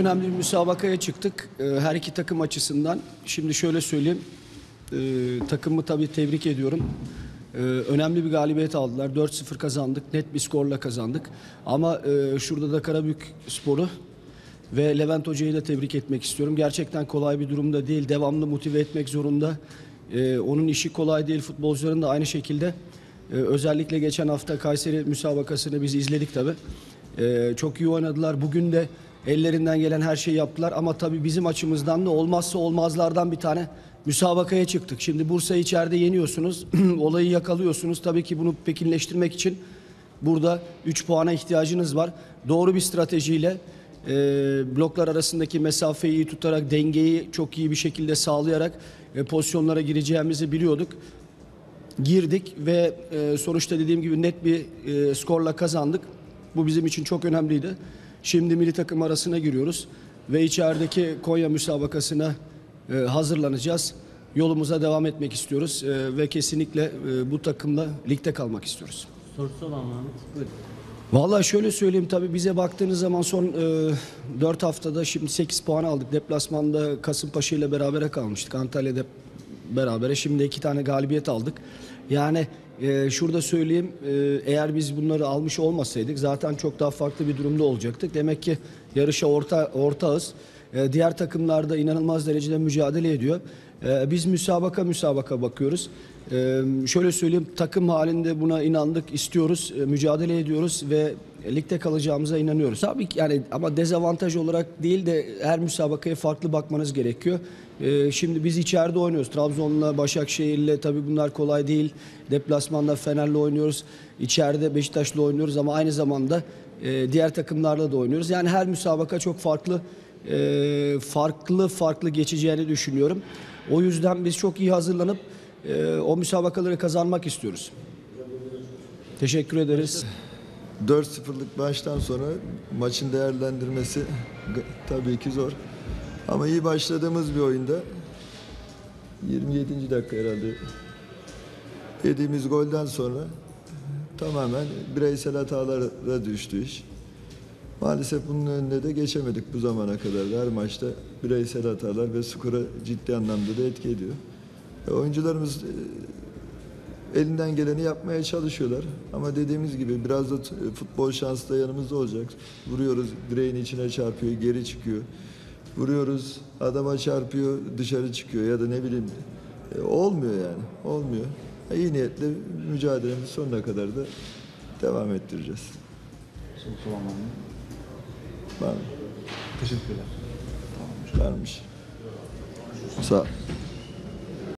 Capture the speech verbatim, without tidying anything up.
önemli bir müsabakaya çıktık. Her iki takım açısından. Şimdi şöyle söyleyeyim. Takımı tabii tebrik ediyorum. Önemli bir galibiyet aldılar. dört sıfır kazandık. Net bir skorla kazandık. Ama şurada da Karabükspor'u ve Levent Hoca'yı da tebrik etmek istiyorum. Gerçekten kolay bir durumda değil. Devamlı motive etmek zorunda. Onun işi kolay değil. Futbolcuların da aynı şekilde. Özellikle geçen hafta Kayseri müsabakasını biz izledik tabii. Çok iyi oynadılar. Bugün de ellerinden gelen her şeyi yaptılar. Ama tabii bizim açımızdan da olmazsa olmazlardan bir tane müsabakaya çıktık. Şimdi Bursa'yı içeride yeniyorsunuz. Olayı yakalıyorsunuz. Tabii ki bunu pekinleştirmek için burada üç puana ihtiyacınız var. Doğru bir stratejiyle e, bloklar arasındaki mesafeyi iyi tutarak, dengeyi çok iyi bir şekilde sağlayarak e, pozisyonlara gireceğimizi biliyorduk. Girdik ve e, sonuçta dediğim gibi net bir e, skorla kazandık. Bu bizim için çok önemliydi. Şimdi milli takım arasına giriyoruz ve içerideki Konya müsabakasına e, hazırlanacağız. Yolumuza devam etmek istiyoruz e, ve kesinlikle e, bu takımla ligde kalmak istiyoruz. Sorusu olan Mehmet. Buyurun. Vallahi şöyle söyleyeyim, tabii bize baktığınız zaman son e, dört haftada şimdi sekiz puan aldık. Deplasmanda Kasımpaşa ile berabere kalmıştık. Antalya'da berabere. Şimdi iki tane galibiyet aldık. Yani e, şurada söyleyeyim, e, eğer biz bunları almış olmasaydık zaten çok daha farklı bir durumda olacaktık. Demek ki yarışa orta ortağız. E, diğer takımlar da inanılmaz derecede mücadele ediyor. E, biz müsabaka müsabaka bakıyoruz. E, şöyle söyleyeyim, takım halinde buna inandık, istiyoruz, e, mücadele ediyoruz ve ligde kalacağımıza inanıyoruz. Tabii ki yani, ama dezavantaj olarak değil de her müsabakaya farklı bakmanız gerekiyor. Ee, şimdi biz içeride oynuyoruz. Trabzon'la, Başakşehir'le, tabii bunlar kolay değil. Deplasmanda Fener'le oynuyoruz. İçeride Beşiktaş'la oynuyoruz ama aynı zamanda e, diğer takımlarla da oynuyoruz. Yani her müsabaka çok farklı e, farklı farklı geçeceğini düşünüyorum. O yüzden biz çok iyi hazırlanıp e, o müsabakaları kazanmak istiyoruz. Teşekkür ederiz. dört sıfırlık baştan sonra maçın değerlendirmesi tabii ki zor. Ama iyi başladığımız bir oyunda yirmi yedinci dakika herhalde yediğimiz golden sonra tamamen bireysel hatalara düştü iş. Maalesef bunun önüne de geçemedik bu zamana kadar. Her maçta bireysel hatalar ve skora ciddi anlamda da etki ediyor. E, oyuncularımız e, elinden geleni yapmaya çalışıyorlar. Ama dediğimiz gibi biraz da futbol şansı da yanımızda olacak. Vuruyoruz, direğin içine çarpıyor, geri çıkıyor. Vuruyoruz, adama çarpıyor, dışarı çıkıyor ya da ne bileyim. E, olmuyor yani, olmuyor. E, iyi niyetle mücadelemiz sonuna kadar da devam ettireceğiz. Sorusu olan var mı? Var mı? Teşekkürler. Varmış. Sağ ol.